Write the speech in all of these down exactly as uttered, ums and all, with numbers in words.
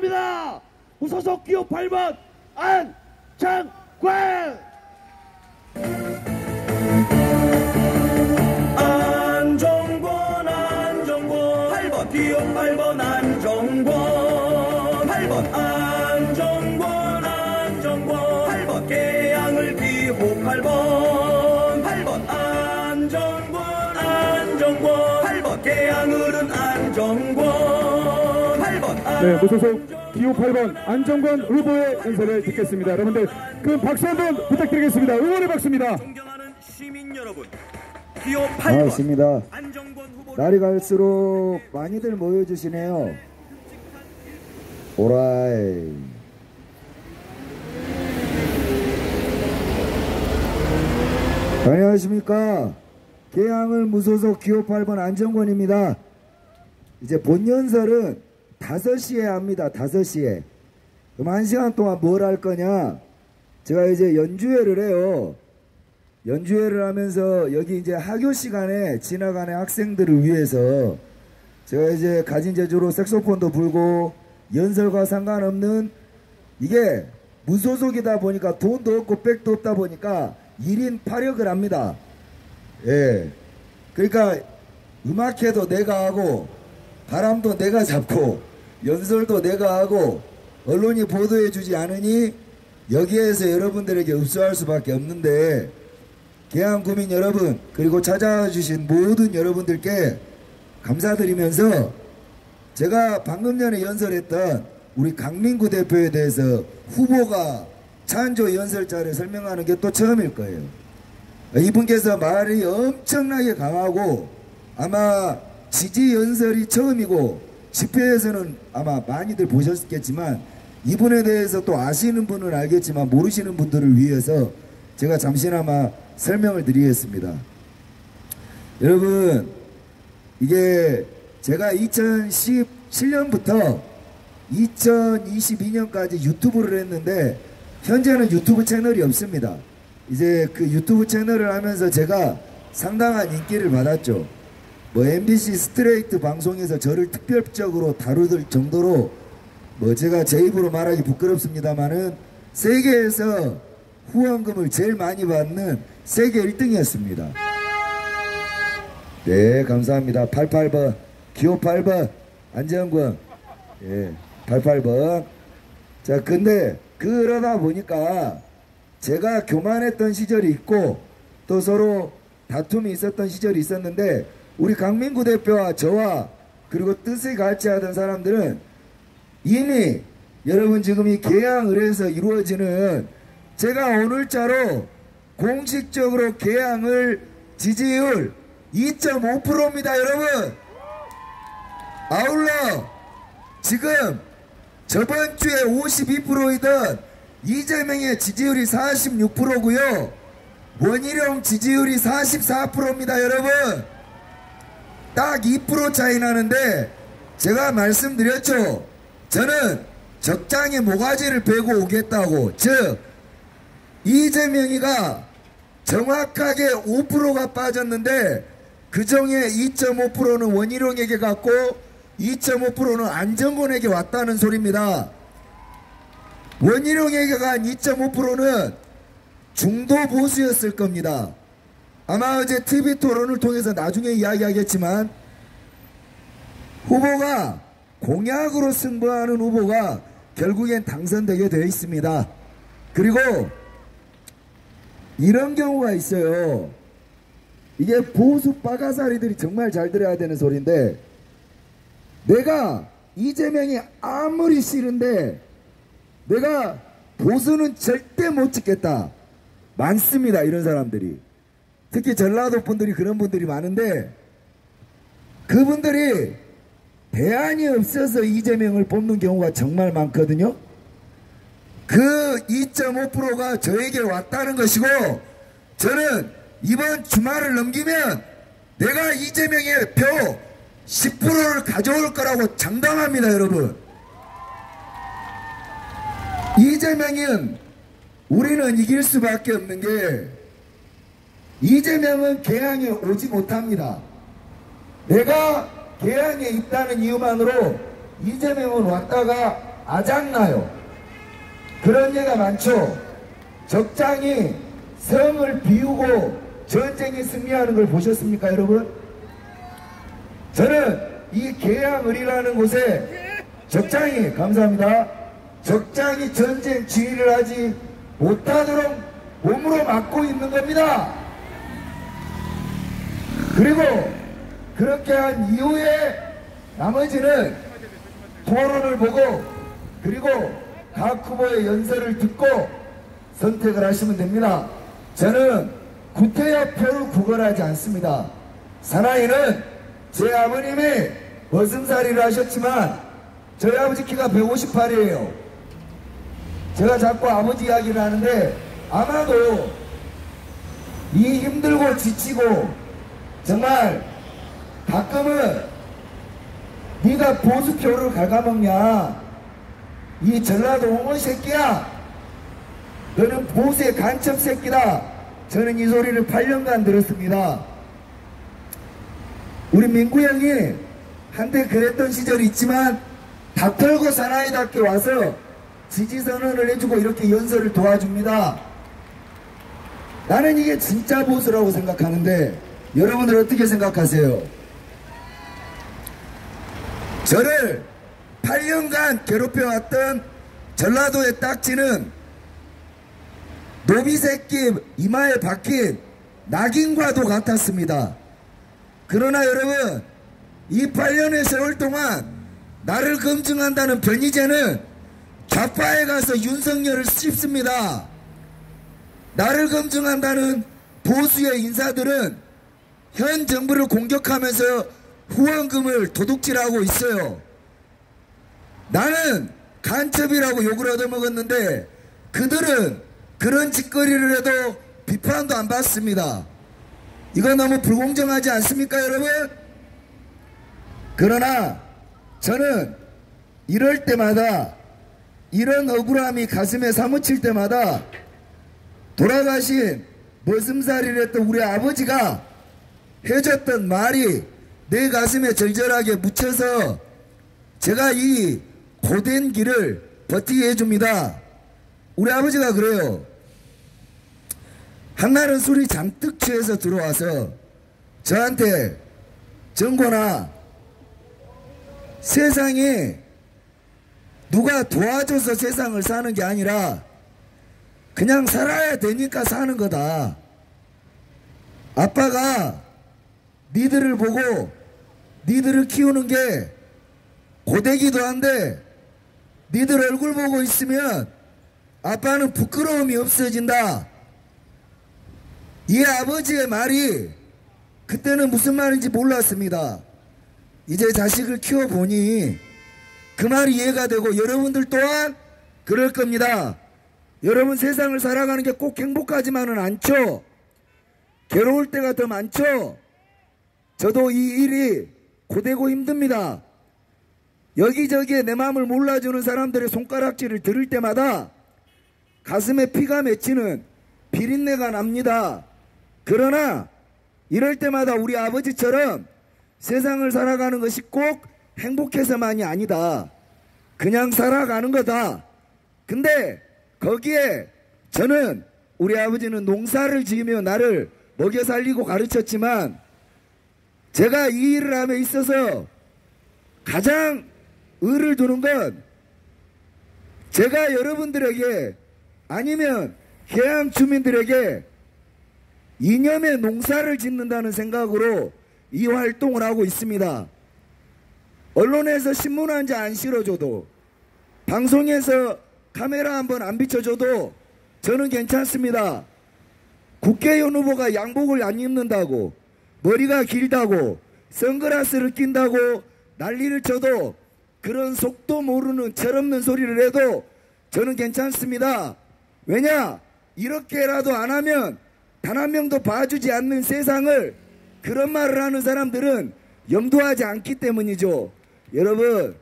입니다. 무소속 기호 팔 번 안창관. 안정권 안정권 팔 번 기호 팔 번 안정권 팔 번 안정권 안정권 팔 번 개항을 기호 팔 번 팔 번 안정권 안정권 팔 번 개항을은 안정권 팔 번 네, 무소속 기호 팔 번 안정권 후보의 연설을 듣겠습니다. 여러분들 그 박수 한번 부탁드리겠습니다. 응원의 박수입니다. 존경하는 시민 여러분, 기호 팔 번 반갑습니다. 안정권 후보 날이 갈수록 많이들 모여주시네요. 오라이. 안녕하십니까. 개항을 무소속 기호 팔 번 안정권입니다. 이제 본연설은 다섯 시에 합니다. 다섯 시에. 그럼 한 시간 동안 뭘 할 거냐? 제가 이제 연주회를 해요. 연주회를 하면서 여기 이제 학교 시간에 지나가는 학생들을 위해서 제가 이제 가진 재주로 색소폰도 불고 연설과 상관없는 이게 무소속이다 보니까 돈도 없고 백도 없다 보니까 일 인 파력을 합니다. 예. 그러니까 음악회도 내가 하고 바람도 내가 잡고 연설도 내가 하고 언론이 보도해 주지 않으니 여기에서 여러분들에게 흡수할 수밖에 없는데 개항 구민 여러분 그리고 찾아와 주신 모든 여러분들께 감사드리면서 제가 방금 전에 연설했던 우리 강민구 대표에 대해서 후보가 찬조 연설자를 설명하는 게 또 처음일 거예요. 이분께서 말이 엄청나게 강하고 아마 지지 연설이 처음이고 집회에서는 아마 많이들 보셨겠지만 이분에 대해서 또 아시는 분은 알겠지만 모르시는 분들을 위해서 제가 잠시나마 설명을 드리겠습니다. 여러분 이게 제가 이천십칠 년부터 이천이십이 년까지 유튜브를 했는데 현재는 유튜브 채널이 없습니다. 이제 그 유튜브 채널을 하면서 제가 상당한 인기를 받았죠. 뭐 엠비씨 스트레이트 방송에서 저를 특별적으로 다루들 정도로 뭐 제가 제 입으로 말하기 부끄럽습니다만은 세계에서 후원금을 제일 많이 받는 세계 일 등이었습니다. 네, 감사합니다. 팔십팔 번 기호 팔 번 안정권. 예, 팔십팔 번. 자, 근데 그러다 보니까 제가 교만했던 시절이 있고 또 서로 다툼이 있었던 시절이 있었는데 우리 강민구 대표와 저와 그리고 뜻을 같이 하던 사람들은 이미 여러분 지금 이 개항을 해서 이루어지는 제가 오늘자로 공식적으로 개항을 지지율 이 점 오 퍼센트입니다 여러분. 아울러 지금 저번주에 오십이 퍼센트이던 이재명의 지지율이 사십육 퍼센트고요 원희룡 지지율이 사십사 퍼센트입니다 여러분. 딱 이 퍼센트 차이 나는데 제가 말씀드렸죠. 저는 적장에 모가지를 베고 오겠다고. 즉 이재명이가 정확하게 오 퍼센트가 빠졌는데 그중에 이 점 오 퍼센트는 원희룡에게 갔고 이 점 오 퍼센트는 안정권에게 왔다는 소리입니다. 원희룡에게 간 이 점 오 퍼센트는 중도 보수였을 겁니다. 아마 어제 티비 토론을 통해서 나중에 이야기하겠지만 후보가 공약으로 승부하는 후보가 결국엔 당선되게 되어 있습니다. 그리고 이런 경우가 있어요. 이게 보수 빠가사리들이 정말 잘 들어야 되는 소리인데 내가 이재명이 아무리 싫은데 내가 보수는 절대 못 찍겠다. 많습니다. 이런 사람들이. 특히 전라도 분들이 그런 분들이 많은데 그분들이 대안이 없어서 이재명을 뽑는 경우가 정말 많거든요. 그 이 점 오 퍼센트가 저에게 왔다는 것이고 저는 이번 주말을 넘기면 내가 이재명의 표 십 퍼센트를 가져올 거라고 장담합니다 여러분. 이재명은 우리는 이길 수밖에 없는 게 이재명은 개항에 오지 못합니다. 내가 개항에 있다는 이유만으로 이재명은 왔다가 아작나요. 그런 예가 많죠. 적장이 성을 비우고 전쟁에 승리하는 걸 보셨습니까, 여러분? 저는 이 계양을이라는 곳에 적장이, 감사합니다, 적장이 전쟁 지휘를 하지 못하도록 몸으로 막고 있는 겁니다. 그리고 그렇게 한 이후에 나머지는 토론을 보고 그리고 각 후보의 연설을 듣고 선택을 하시면 됩니다. 저는 구태여 표를 구걸하지 않습니다. 사나이는 제 아버님이 머슴살이를 하셨지만 저희 아버지 키가 백오십팔이에요. 제가 자꾸 아버지 이야기를 하는데 아마도 이 힘들고 지치고 정말 가끔은 네가 보수표를 갉아먹냐, 이 전라도 옹호 새끼야, 너는 보수의 간첩 새끼다. 저는 이 소리를 팔 년간 들었습니다. 우리 민구 형이 한때 그랬던 시절이 있지만 다 털고 사나이답게 와서 지지선언을 해주고 이렇게 연설을 도와줍니다. 나는 이게 진짜 보수라고 생각하는데 여러분들 어떻게 생각하세요? 저를 팔 년간 괴롭혀왔던 전라도의 딱지는 노비새끼 이마에 박힌 낙인과도 같았습니다. 그러나 여러분, 이 팔 년의 세월 동안 나를 검증한다는 변희재는 좌파에 가서 윤석열을 씹습니다. 나를 검증한다는 보수의 인사들은 현 정부를 공격하면서 후원금을 도둑질하고 있어요. 나는 간첩이라고 욕을 얻어먹었는데 그들은 그런 짓거리를 해도 비판도 안 받습니다. 이건 너무 불공정하지 않습니까, 여러분? 그러나 저는 이럴 때마다, 이런 억울함이 가슴에 사무칠 때마다 돌아가신 머슴살이를 했던 우리 아버지가 해줬던 말이 내 가슴에 절절하게 묻혀서 제가 이 고된 길을 버티게 해줍니다. 우리 아버지가 그래요. 한날은 술이 잔뜩 취해서 들어와서 저한테, 정권아, 세상에 누가 도와줘서 세상을 사는 게 아니라 그냥 살아야 되니까 사는 거다. 아빠가 니들을 보고 니들을 키우는 게 고되기도 한데 니들 얼굴 보고 있으면 아빠는 부끄러움이 없어진다. 이 아버지의 말이 그때는 무슨 말인지 몰랐습니다. 이제 자식을 키워보니 그 말이 이해가 되고 여러분들 또한 그럴 겁니다. 여러분, 세상을 살아가는 게 꼭 행복하지만은 않죠. 괴로울 때가 더 많죠. 저도 이 일이 고되고 힘듭니다. 여기저기에 내 마음을 몰라주는 사람들의 손가락질을 들을 때마다 가슴에 피가 맺히는 비린내가 납니다. 그러나 이럴 때마다 우리 아버지처럼 세상을 살아가는 것이 꼭 행복해서만이 아니다. 그냥 살아가는 거다. 근데 거기에 저는, 우리 아버지는 농사를 지으며 나를 먹여 살리고 가르쳤지만 제가 이 일을 함에 있어서 가장 의를 두는 건 제가 여러분들에게 아니면 계양 주민들에게 이념의 농사를 짓는다는 생각으로 이 활동을 하고 있습니다. 언론에서 신문 한 장 안 실어줘도, 방송에서 카메라 한번 안 비춰줘도 저는 괜찮습니다. 국회의원 후보가 양복을 안 입는다고, 머리가 길다고, 선글라스를 낀다고 난리를 쳐도, 그런 속도 모르는 철없는 소리를 해도 저는 괜찮습니다. 왜냐? 이렇게라도 안 하면 단 한 명도 봐주지 않는 세상을 그런 말을 하는 사람들은 염두하지 않기 때문이죠. 여러분,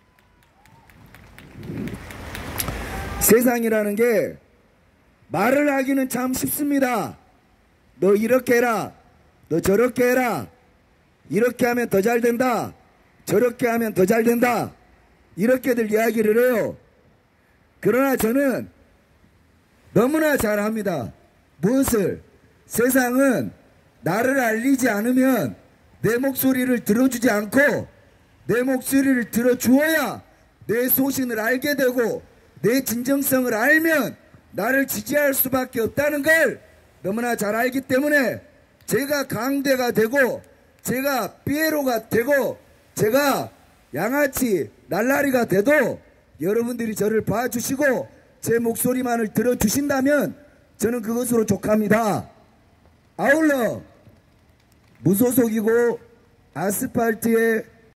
세상이라는 게 말을 하기는 참 쉽습니다. 너 이렇게 해라, 너 저렇게 해라, 이렇게 하면 더 잘 된다, 저렇게 하면 더 잘 된다. 이렇게들 이야기를 해요. 그러나 저는 너무나 잘 압니다. 무엇을? 세상은 나를 알리지 않으면 내 목소리를 들어주지 않고 내 목소리를 들어주어야 내 소신을 알게 되고 내 진정성을 알면 나를 지지할 수밖에 없다는 걸 너무나 잘 알기 때문에 제가 강대가 되고 제가 피에로가 되고 제가 양아치 날라리가 돼도 여러분들이 저를 봐주시고 제 목소리만을 들어주신다면 저는 그것으로 족합니다. 아울러 무소속이고 아스팔트에